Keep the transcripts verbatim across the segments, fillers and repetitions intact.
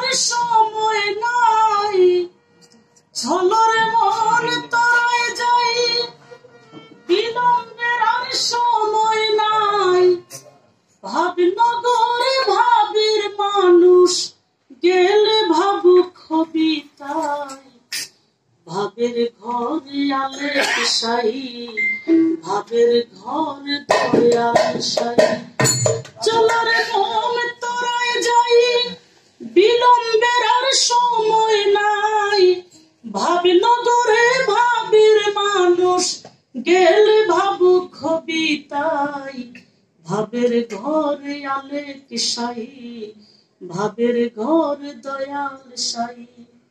সময় নাই, চলরে মন তোরাই যাই, বিলম্বের আর সময় নাই। ভাবনগরে ভাবের মানুষ গেলে ভাবুক হবি তাই, ভাবের ঘরে আলে সাই, ভাবের ঘর দয়াল সাই। চলরে মন তোরাই যাই, বিলম্বের আর সময় নাই। ভাবনগরে ভাবের মানুষ গেলে ভাবুক হবি তাই, ভাবের ঘরে আলে সাই, ভাবের ঘর দয়াল সাই।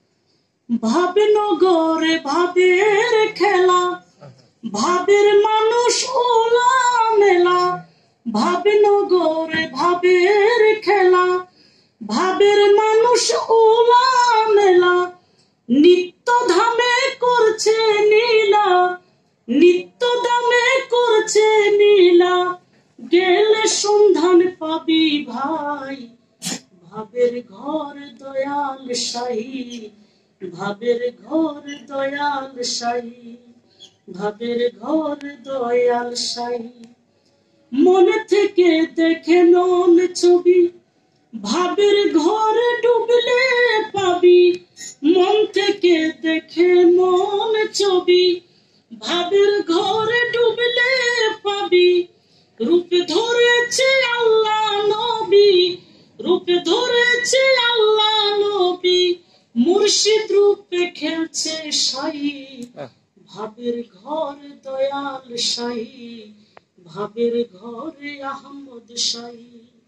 ভাবনগরে ভাবের খেলা, ভাবের মানুষ ওলা মেলা। ভাবনগরে ভাবের খেলা, ভাবের মানুষ ওলা মেলা। নিত্য ধামে করছে নীলা, নিত্য দামে করছে নীলা। গেলে সন্ধান পাবি ভাই, ভাবের ঘর দয়াল সাই, ভাবের ঘর দয়াল সাই, ভাবের ঘর দয়াল সাই। মনে থেকে দেখে নন ছবি, ভাবের ঘরে ডুবলে পাবি। মন থেকে দেখে মন ছবি, ভাবের ঘরে ডুবলে পাবি। রূপ ধরেছে আল্লাহ নবী, রূপ ধরেছে আল্লাহ নবী। মুর্শিদ রূপে খেলছে সাই, ভাবের ঘর দয়াল সাই, ভাবের ঘরে আহমদ সাই।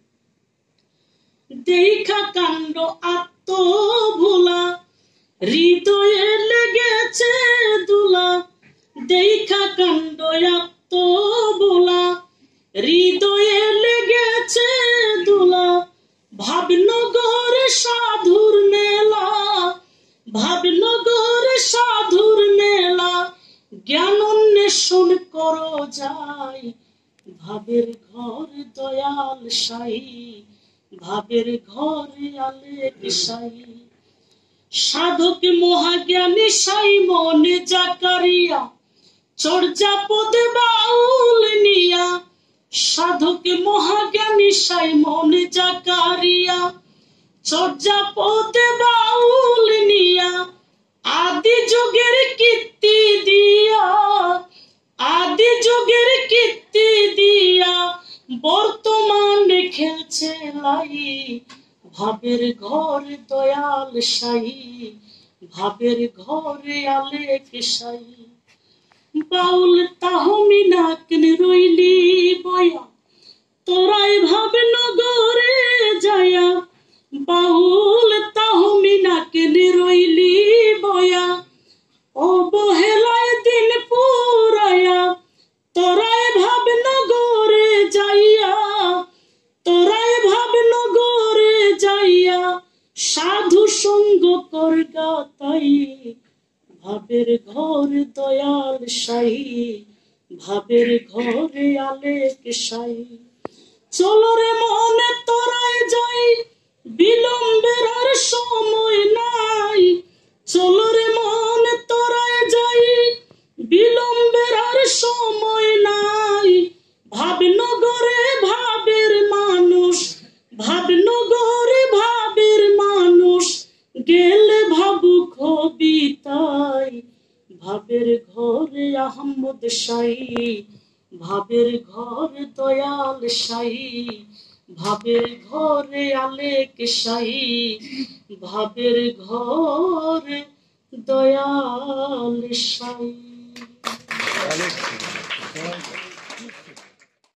দেখা কাণ্ড আত্ম ভোলা, হৃদয়ে লেগেছে দুলা। দেখা কাণ্ড আত্ম ভোলা, হৃদয়ে লেগেছে দুলা। ভাবনগর সাধুর মেলা, ভাবনগর সাধুর মেলা। জ্ঞান অন্বেষণ করো যাই, ভাবের ঘর দয়াল সাই, ভাবের ঘরে আলে সাই। সাধক মহাজ্ঞানী সাই মনে জাকারিয়া, চর্যাপদে বাউল নিয়া। সাধক মহাজ্ঞানী সাই মনে জাকারিয়া, চর্যাপদে বাউল নিয়া। আদি যুগের কীর্তি দিয়া, আদি যুগের কীর্তি দিয়া। বর্তমানে খেলছে লাই, ভাবের ঘর দয়াল সাই, ভাবের ঘরে আলে সাই। বাউল তাহমিনা কেন রইলি বয়া, তোরাই ভাবনগরে যায়া। বাউল তাহমিনা কেন রইলি বয়া, অবহেলায় দিন পুরায়া। তোরাই ভাবনগরে যাইয়া, তোরাই ভাবনগরে যাইয়া। সাধু সঙ্গ করগা তাই, ভাবের ঘর দয়াল সাই, ভাবের ঘরে আলে সাই। চলরে মনে তোরাই যাই, বিলম্বের আর সময় নাই। চলরে মনে তোরাই যাই, বিলম্বের আর সময় নাই। ভাবনগরে ভাবের মানুষ, ভাবনগরে ভাবের মানুষ গেলে ভাবুক হবি তাই, ভাবের ঘরে আহমদ সাই, ভাবের ঘর দয়াল সাই, ভাবের ঘরে আলে সাই, ভাবের ঘরে দয়াল সাই।